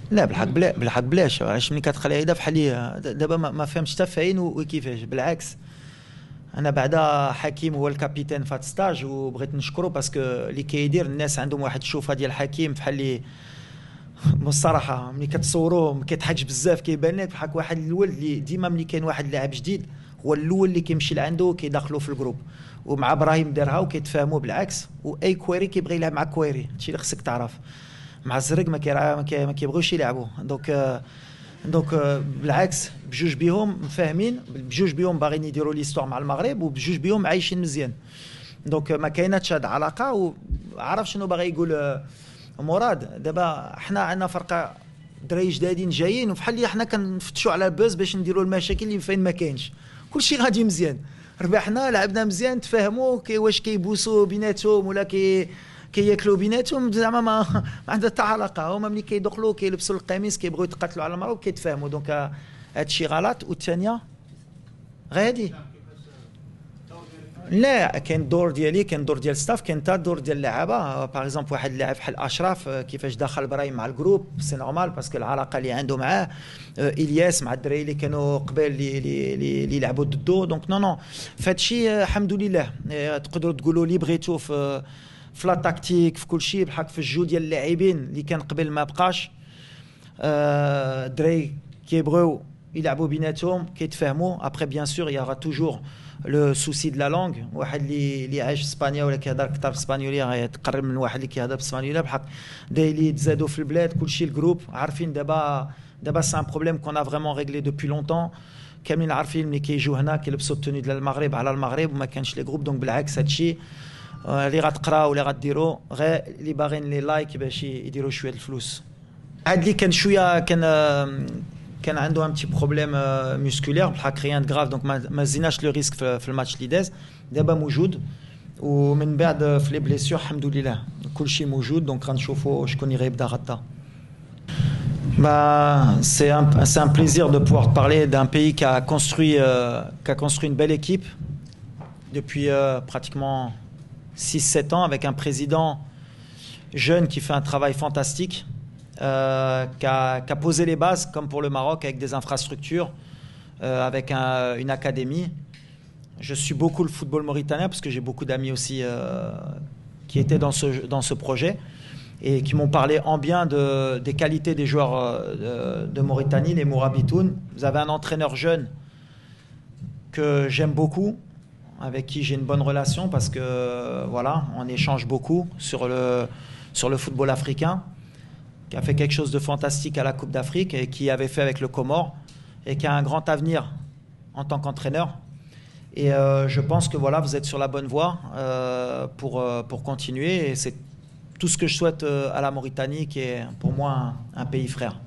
لا بالحق بالحق بلاش، علاش ملي كتخليها هيدا بحال لي دابا ما فهمتش حتى فاين وكيفاش. بالعكس، انا بعدا حكيم هو الكابيتان في هاد ستاج، وبغيت نشكره باسكو اللي كيدير الناس عندهم واحد الشوفه ديال حكيم بحال لي. بصراحه ملي كتصوروه ما كيضحكش بزاف، كيبان لك بحال واحد الولد اللي ديما ملي كاين واحد لاعب جديد هو الاول اللي كيمشي لعنده كيدخلو في الجروب. ومع ابراهيم دارها وكيتفاهموا بالعكس، واي كويري كيبغي يلعب مع كويري، هادشي اللي خصك تعرف. مع الزرق ما كيبغيوش يلعبوا. دونك بالعكس بجوج بيهم فاهمين، بجوج بيهم باغيين يديروا ليستوار مع المغرب، وبجوج بيهم عايشين مزيان. دونك ما كايناتش هاد العلاقه. وعرف شنو باغي يقول مراد. دابا حنا عندنا فرقه دراري جدادين جايين، وفحال اللي حنا كنفتشوا على البوز باش نديروا المشاكل اللي فين ما كاينش. كلشي غادي مزيان، ربحنا لعبنا مزيان، تفاهموا واش كيبوسوا بيناتهم ولا كياكلوا بيناتهم، زعما ما عندها حتى علاقه. هما ملي كيدخلوا كيلبسوا القميص كيبغيو يتقاتلوا على المغرب كيتفاهموا. دونك هادشي غلط. والثانيه غادي. لا، كاين الدور ديالي، كاين الدور ديال ستاف، كاين حتى الدور ديال اللعابه. باغ اكزومبل واحد اللاعب بحال اشرف كيفاش دخل ابراهيم مع الجروب سي نورمال باسكو العلاقه اللي عنده معاه. الياس مع الدراري اللي كانوا قبل اللي يلعبوا ضده. دونك نو نو فهادشي الحمد لله. تقدروا تقولوا اللي بغيتو في لا تاكتيك في كل شيء، بحال في الجو ديال اللاعبين اللي كان قبل ما بقاش. الدراري كيبغيو يلعبوا بيناتهم كيتفاهموا. ابري بيان سور ياغا توجور لو سوسي دو لا لونغ. واحد اللي عايش في اسبانيا ولا كيهضر اكثر بالاسبانيوليه غيتقرب من واحد اللي كيهضر بالاسبانيوليه بحق. دايلي تزادوا في البلاد كلشي الجروب عارفين. دابا سي ان بروبليم كون ا فريمون ريغلي دوبي لونتون. كاملين عارفين ملي كيجيو هنا كيلبسوا التوني ديال المغرب على المغرب، وما كانش لي جروب. دونك بالعكس هادشي اللي غتقراو ولا غديروا غير اللي باغيين لي لايك باش يديروا شويه الفلوس. عاد اللي كان شويه كان عنده ان بتي بروبليم مسكولير بحال ريان غراف. دونك ما زيناش لو ريسك في الماتش اللي داز. دابا موجود، ومن بعد في لي بليسيور الحمد لله كلشي موجود. دونك غنشوفوا شكون اللي غيبدا غدا. Bah, c'est un plaisir de pouvoir parler d'un pays qui a construit une belle équipe depuis pratiquement 6-7 ans, avec un président jeune qui fait un travail fantastique, qui a posé les bases, comme pour le Maroc, avec des infrastructures, avec une académie. Je suis beaucoup le football mauritanien, parce que j'ai beaucoup d'amis aussi qui étaient dans ce projet, et qui m'ont parlé en bien des qualités des joueurs de Mauritanie, les Mourabitoun. Vous avez un entraîneur jeune que j'aime beaucoup, avec qui j'ai une bonne relation, parce que voilà, on échange beaucoup sur le football africain, qui a fait quelque chose de fantastique à la Coupe d'Afrique et qui avait fait avec le Comore, et qui a un grand avenir en tant qu'entraîneur. Et je pense que voilà, vous êtes sur la bonne voie pour continuer. Et c'est tout ce que je souhaite à la Mauritanie, qui est pour moi un pays frère.